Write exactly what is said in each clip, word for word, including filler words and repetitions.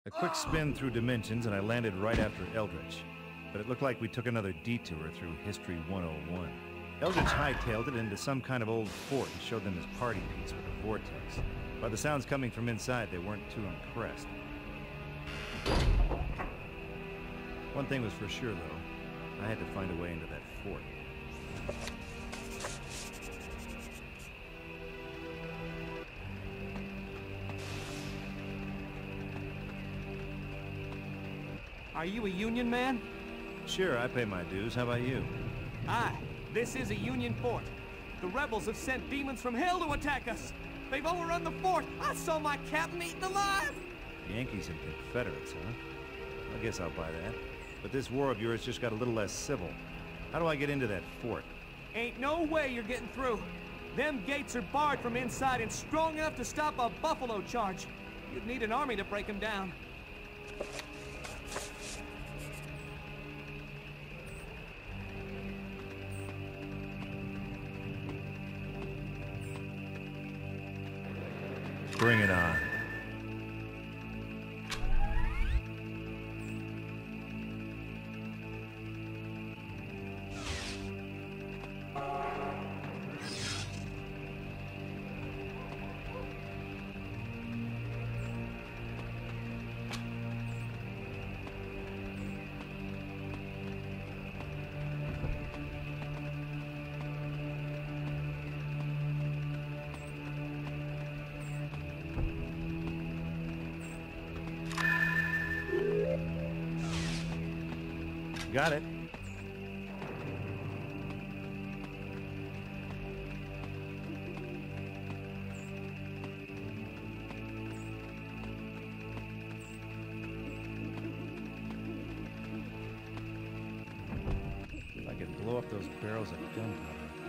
A quick spin through dimensions and I landed right after Eldridge. But it looked like we took another detour through History one oh one. Eldridge hightailed it into some kind of old fort and showed them his party piece with a vortex. By the sounds coming from inside, they weren't too impressed. One thing was for sure, though. I had to find a way into that fort. Are you a Union man? Sure, I pay my dues. How about you? Aye. This is a Union fort. The rebels have sent demons from hell to attack us. They've overrun the fort. I saw my captain eaten alive. Yankees and Confederates, huh? I guess I'll buy that. But this war of yours just got a little less civil. How do I get into that fort? Ain't no way you're getting through. Them gates are barred from inside and strong enough to stop a buffalo charge. You'd need an army to break them down. Bring it on. Got it. If I could blow up those barrels of gunpowder up there.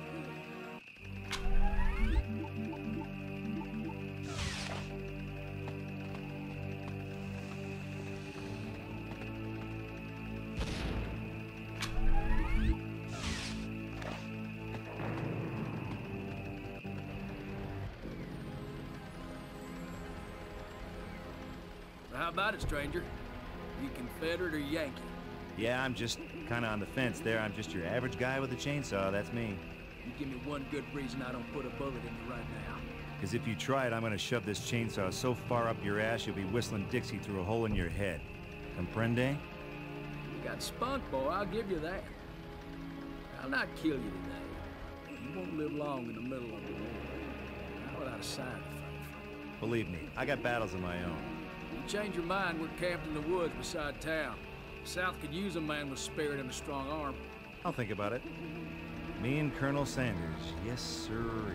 How about it, stranger? You Confederate or Yankee? Yeah, I'm just kind of on the fence there. I'm just your average guy with a chainsaw, that's me. You give me one good reason I don't put a bullet in you right now. Because if you try it, I'm going to shove this chainsaw so far up your ass you'll be whistling Dixie through a hole in your head. Comprende? You got spunk, boy, I'll give you that. I'll not kill you today. You won't live long in the middle of the war. Not without a side effect. Believe me, I got battles of my own. You change your mind, we're camped in the woods beside town. The South could use a man with spirit and a strong arm. I'll think about it. Me and Colonel Sanders, yes sirree.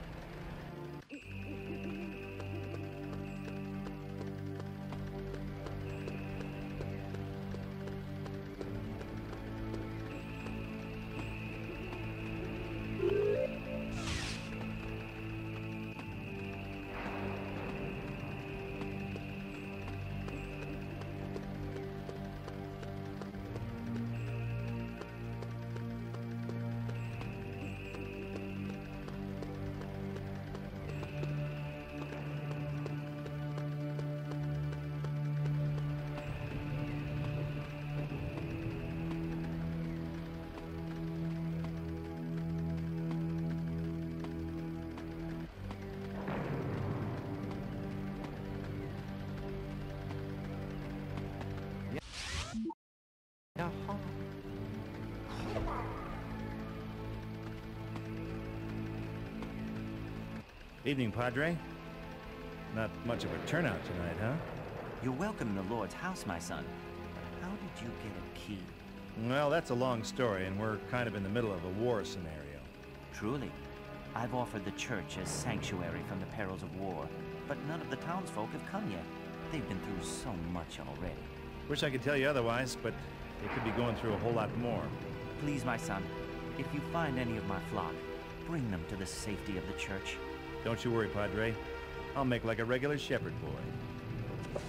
Evening, Padre. Not much of a turnout tonight, huh? You're welcome in the Lord's house, my son. How did you get a key? Well, that's a long story, and we're kind of in the middle of a war scenario. Truly. I've offered the church as sanctuary from the perils of war, but none of the townsfolk have come yet. They've been through so much already. Wish I could tell you otherwise, but they could be going through a whole lot more. Please, my son, if you find any of my flock, bring them to the safety of the church. Don't you worry, Padre. I'll make like a regular shepherd boy.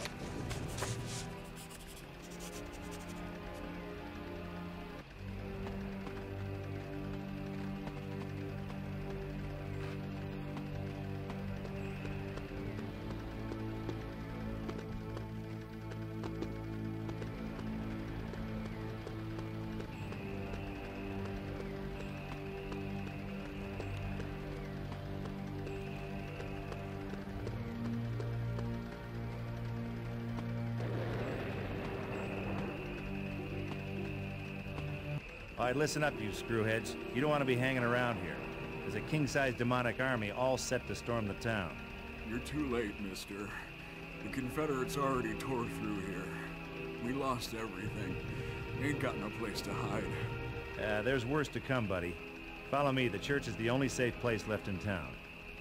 All right, listen up, you screwheads. You don't want to be hanging around here. There's a king-sized demonic army all set to storm the town. You're too late, mister. The Confederates already tore through here. We lost everything. Ain't got no place to hide. Uh, there's worse to come, buddy. Follow me. The church is the only safe place left in town.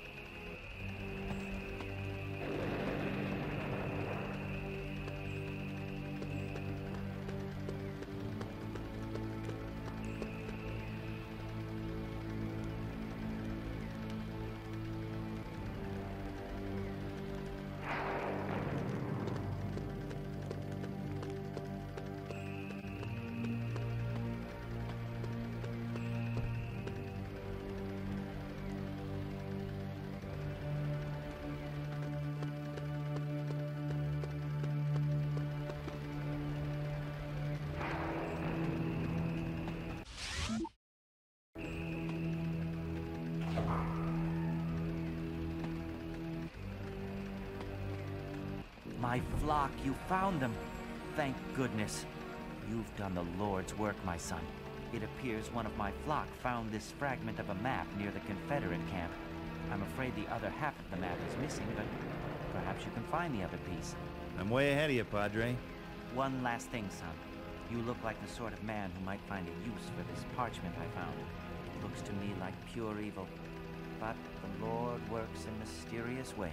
My flock, you found them. Thank goodness. You've done the Lord's work, my son. It appears one of my flock found this fragment of a map near the Confederate camp. I'm afraid the other half of the map is missing, but perhaps you can find the other piece. I'm way ahead of you, Padre. One last thing, son. You look like the sort of man who might find a use for this parchment I found. It looks to me like pure evil. But the Lord works in mysterious ways.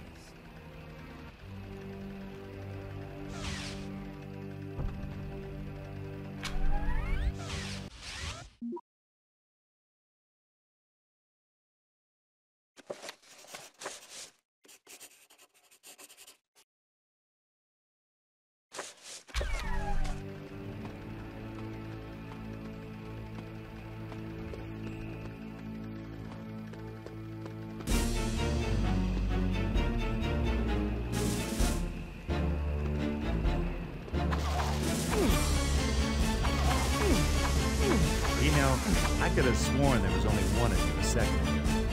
You know, I could have sworn there was only one of you a second ago.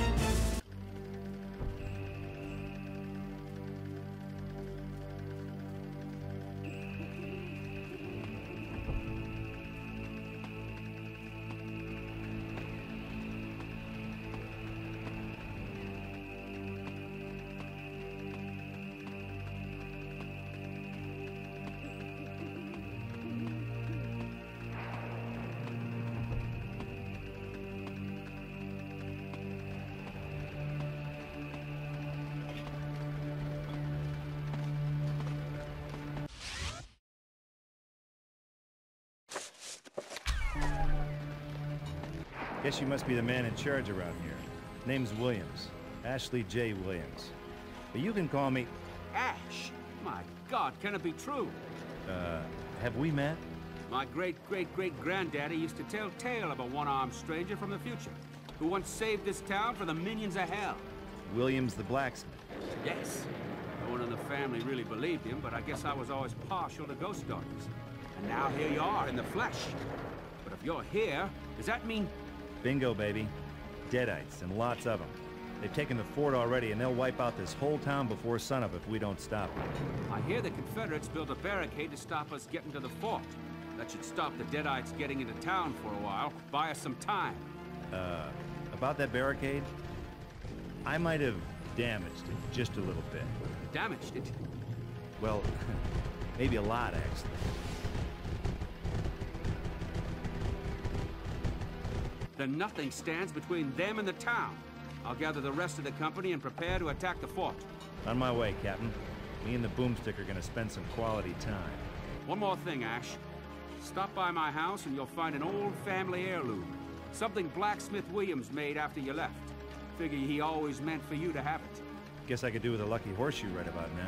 Guess you must be the man in charge around here. Name's Williams. Ashley J. Williams. But you can call me... Ash! My God, can it be true? Uh, have we met? My great-great-great-granddaddy used to tell tale of a one-armed stranger from the future who once saved this town for the minions of hell. Williams the Blacksmith. Yes. No one in the family really believed him, but I guess I was always partial to ghost stories. And now here you are in the flesh. But if you're here, does that mean... Bingo, baby. Deadites, and lots of them. They've taken the fort already, and they'll wipe out this whole town before sunup if we don't stop them. I hear the Confederates built a barricade to stop us getting to the fort. That should stop the Deadites getting into town for a while, buy us some time. Uh, about that barricade? I might have damaged it just a little bit. Damaged it? Well, maybe a lot, actually. Then nothing stands between them and the town. I'll gather the rest of the company and prepare to attack the fort. On my way, Captain. Me and the Boomstick are gonna spend some quality time. One more thing, Ash. Stop by my house and you'll find an old family heirloom. Something Blacksmith Williams made after you left. Figure he always meant for you to have it. Guess I could do with a lucky horseshoe right about now.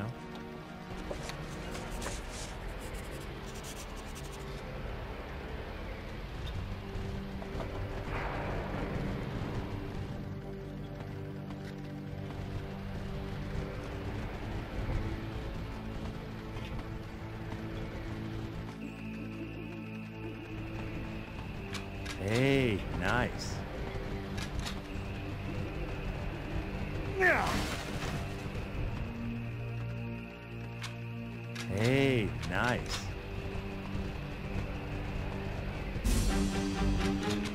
Hey, nice. Hey, nice.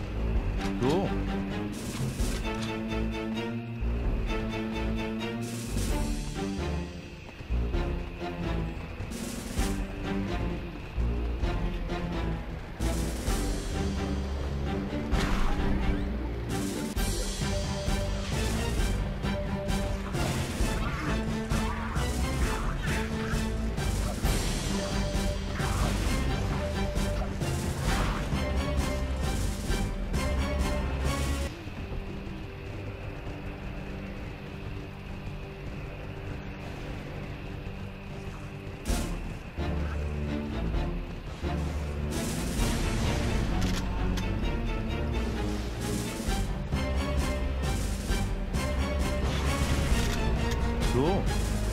Cool.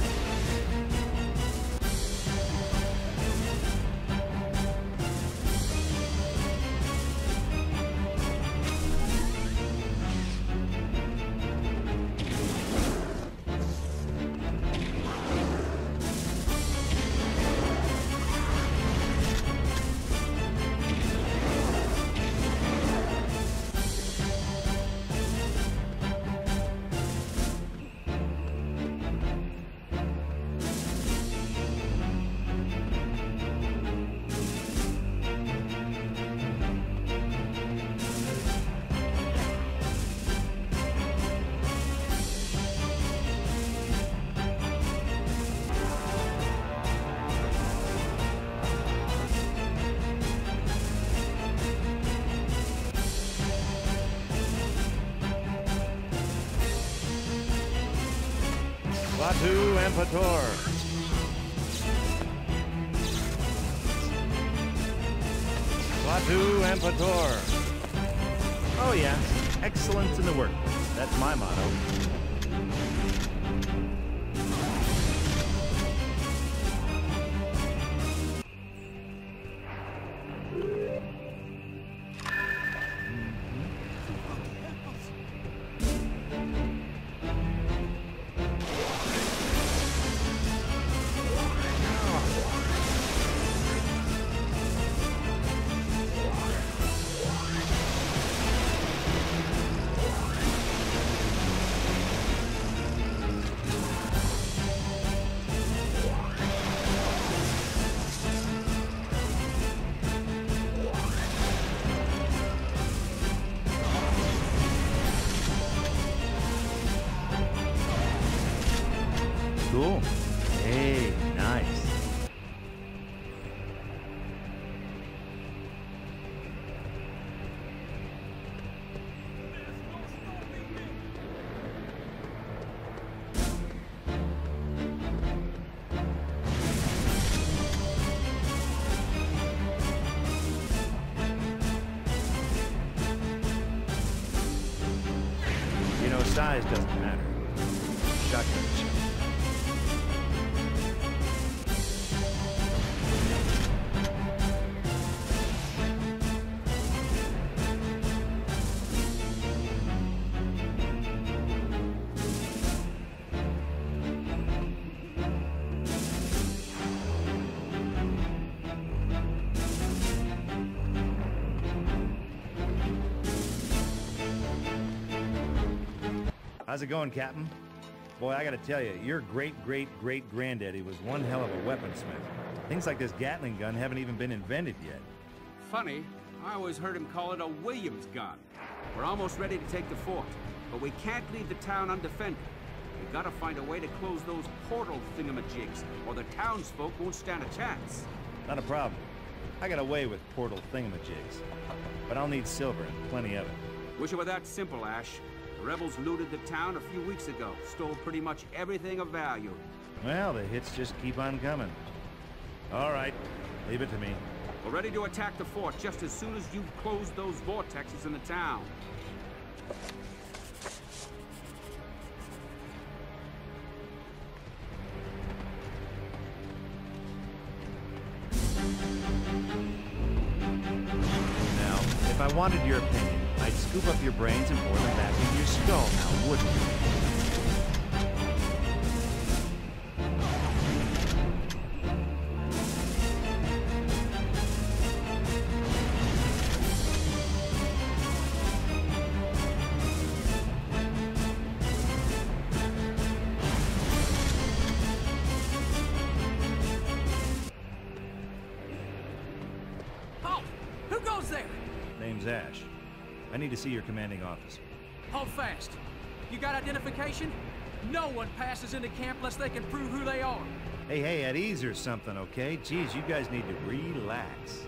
Klaatu Ampator. Klaatu Ampator. Oh yeah, excellence in the work. That's my motto. Cool. Hey, nice. You know, size doesn't matter. Shotgun shot. How's it going, Captain? Boy, I gotta tell you, your great-great-great-granddaddy was one hell of a weaponsmith. Things like this Gatling gun haven't even been invented yet. Funny, I always heard him call it a Williams gun. We're almost ready to take the fort, but we can't leave the town undefended. We've got to find a way to close those portal thingamajigs, or the townsfolk won't stand a chance. Not a problem. I got a way with portal thingamajigs. But I'll need silver and plenty of it. Wish it were that simple, Ash. The rebels looted the town a few weeks ago, stole pretty much everything of value. Well, the hits just keep on coming. All right, leave it to me. We're ready to attack the fort just as soon as you've closed those vortexes in the town. Now, if I wanted your opinion, I'd scoop up your brains and pour them back into your skull now, wouldn't you? Halt! Who goes there? Name's Ash. I need to see your commanding officer. Hold fast. You got identification? No one passes into camp unless they can prove who they are. Hey, hey, at ease or something, okay? Geez, you guys need to relax.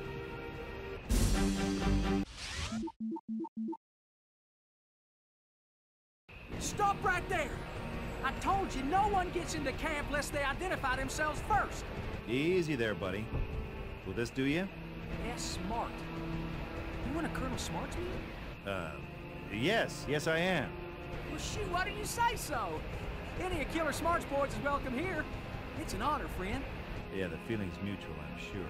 Stop right there! I told you no one gets into camp unless they identify themselves first. Easy there, buddy. Will this do you? Yes, Smart. You want a Colonel Smart's meeting? Uh, yes, yes I am. Well, shoot, why do you say so? Any of Killer Smart's boys is welcome here. It's an honor, friend. Yeah, the feeling's mutual, I'm sure.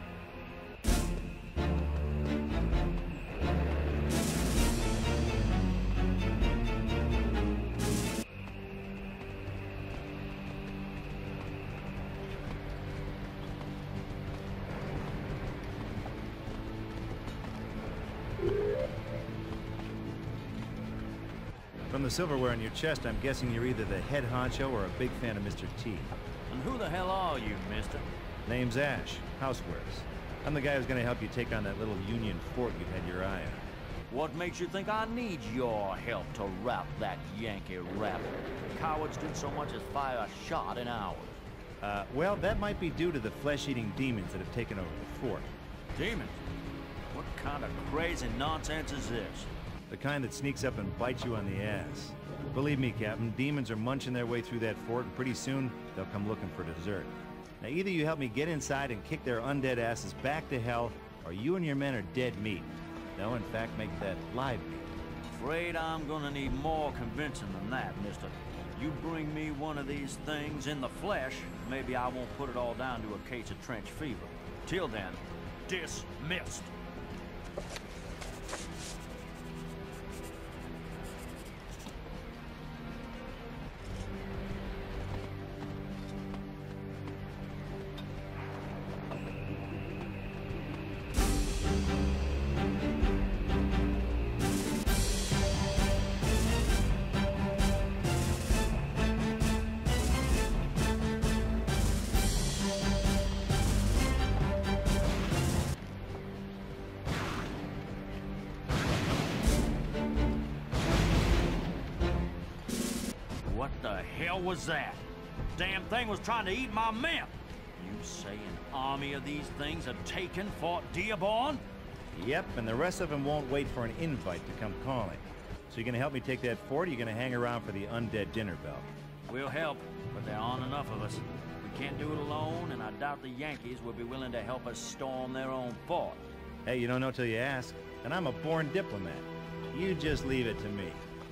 From the silverware on your chest, I'm guessing you're either the head honcho or a big fan of Mister T. And who the hell are you, mister? Name's Ash, Housewares. I'm the guy who's gonna help you take on that little Union fort you had your eye on. What makes you think I need your help to rout that Yankee rabble? Cowards did so much as fire a shot in ours. Uh, well, that might be due to the flesh-eating demons that have taken over the fort. Demons? What kind of crazy nonsense is this? The kind that sneaks up and bites you on the ass. Believe me, Captain, demons are munching their way through that fort, and pretty soon, they'll come looking for dessert. Now, either you help me get inside and kick their undead asses back to hell, or you and your men are dead meat. No, in fact, make that live meat. Afraid I'm gonna need more convincing than that, mister. You bring me one of these things in the flesh, maybe I won't put it all down to a case of trench fever. Till then, dismissed. What the hell was that? Damn thing was trying to eat my men! You say an army of these things have taken Fort Dearborn? Yep, and the rest of them won't wait for an invite to come calling. So you gonna help me take that fort, or you gonna hang around for the undead dinner bell? We'll help, but there aren't enough of us. We can't do it alone, and I doubt the Yankees will be willing to help us storm their own fort. Hey, you don't know till you ask, and I'm a born diplomat. You just leave it to me.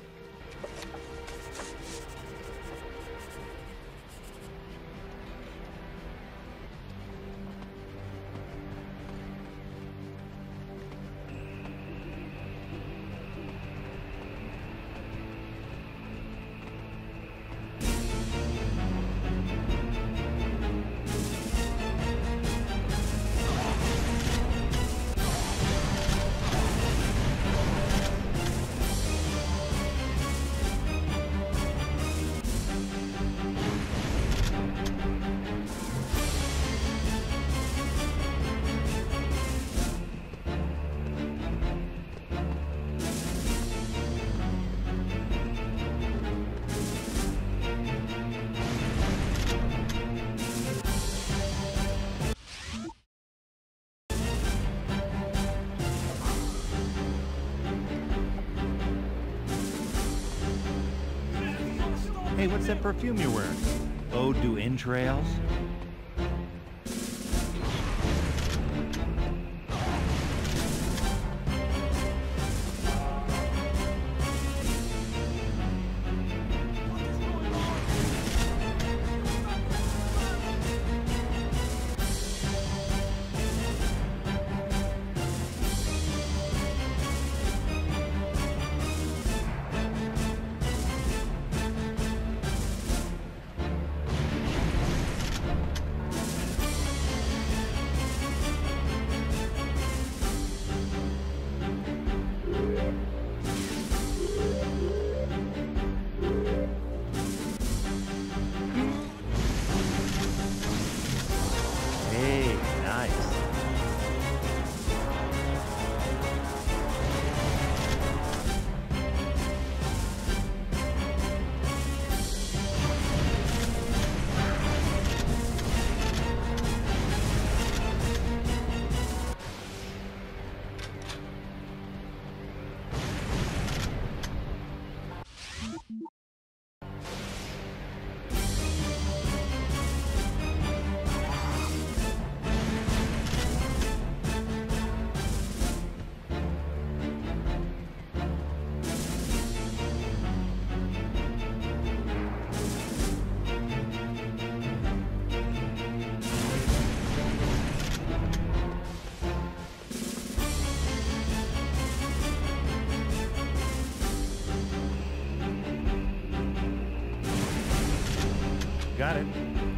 Hey, what's that perfume you're wearing? Ode to Entrails? got it.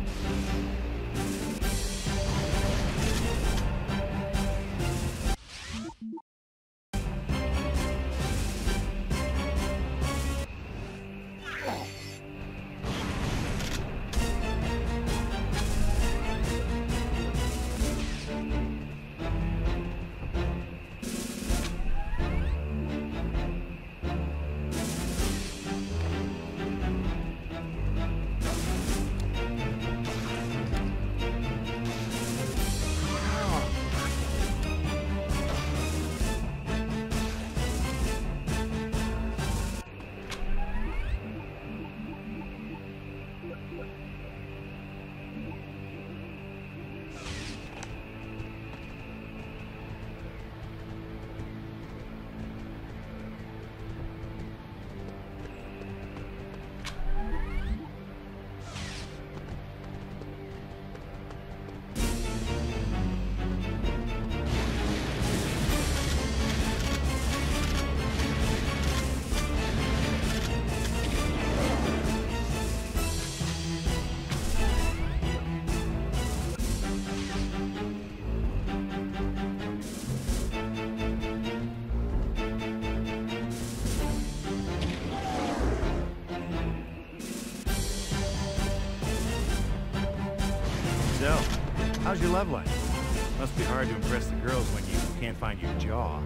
So, how's your love life? Must be hard to impress the girls when you can't find your jaw.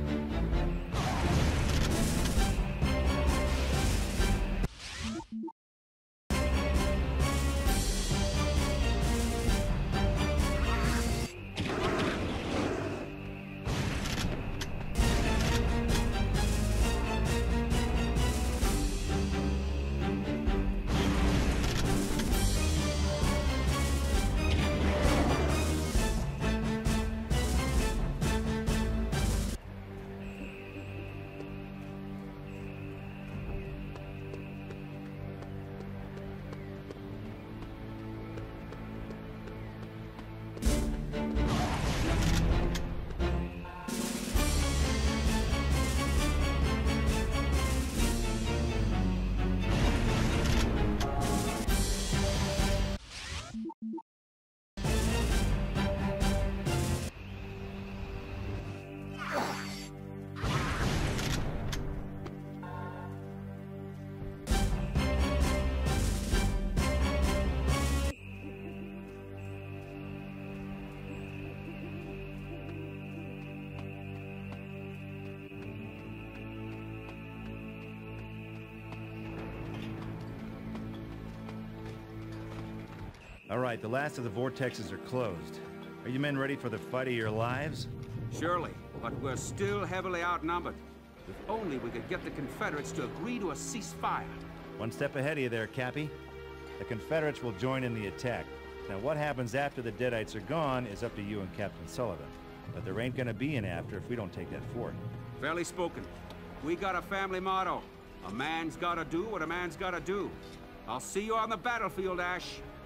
All right, the last of the vortexes are closed. Are you men ready for the fight of your lives? Surely, but we're still heavily outnumbered. If only we could get the Confederates to agree to a ceasefire. One step ahead of you there, Cappy. The Confederates will join in the attack. Now, what happens after the Deadites are gone is up to you and Captain Sullivan. But there ain't gonna be an after if we don't take that fort. Fairly spoken. We got a family motto. A man's gotta do what a man's gotta do. I'll see you on the battlefield, Ash.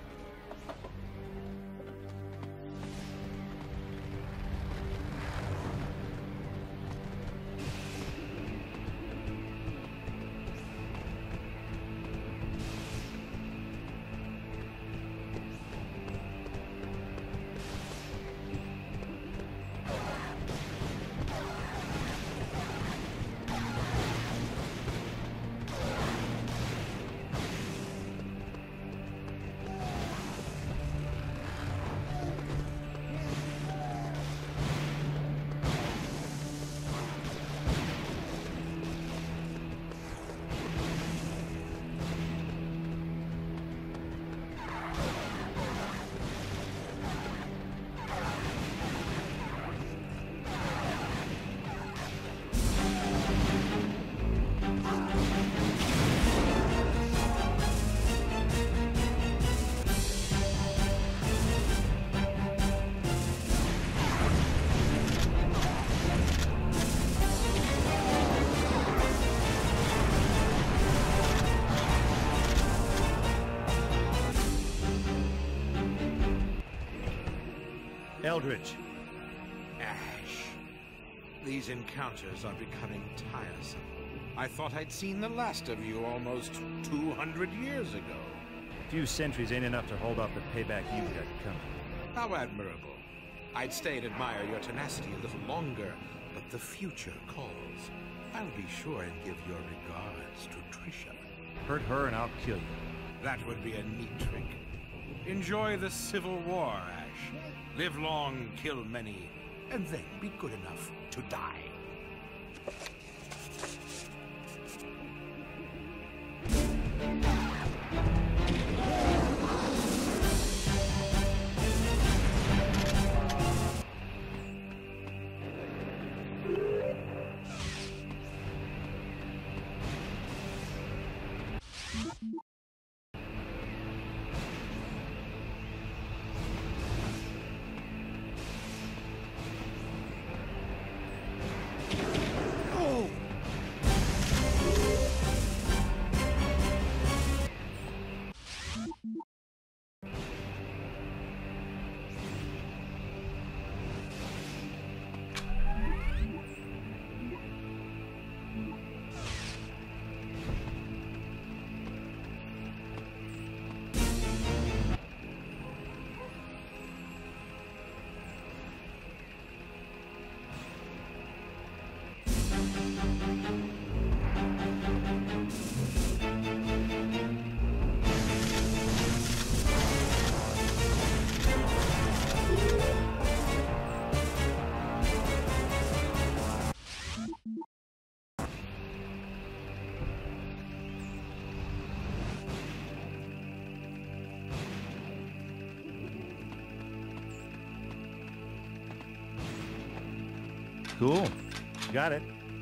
Eldridge. Ash. These encounters are becoming tiresome. I thought I'd seen the last of you almost two hundred years ago. few centuries ain't enough to hold off the payback you've got coming. How admirable. I'd stay and admire your tenacity a little longer, but the future calls. I'll be sure and give your regards to Trisha. Hurt her and I'll kill you. That would be a neat trick. Enjoy the Civil War, Ash. Live long, kill many, and then be good enough to die. Cool. Got it.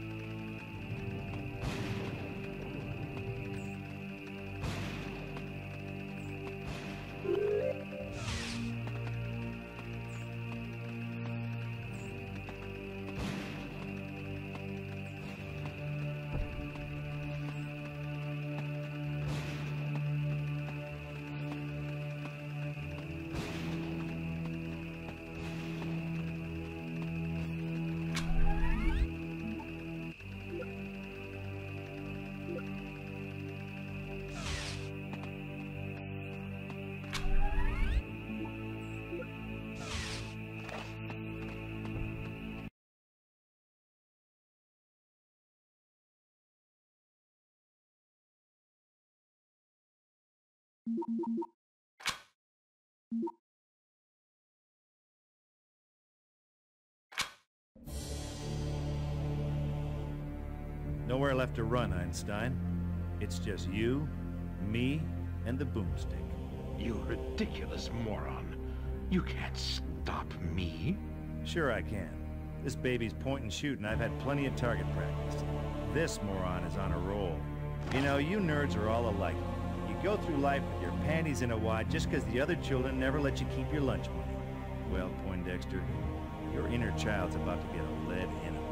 Nowhere left to run, Einstein. It's just you, me, and the boomstick. You ridiculous moron. You can't stop me. Sure I can. This baby's point and shoot, and I've had plenty of target practice. This moron is on a roll. You know, you nerds are all alike. You go through life with your panties in a wad just because the other children never let you keep your lunch money. Well, Poindexter, your inner child's about to get a lead in 'em.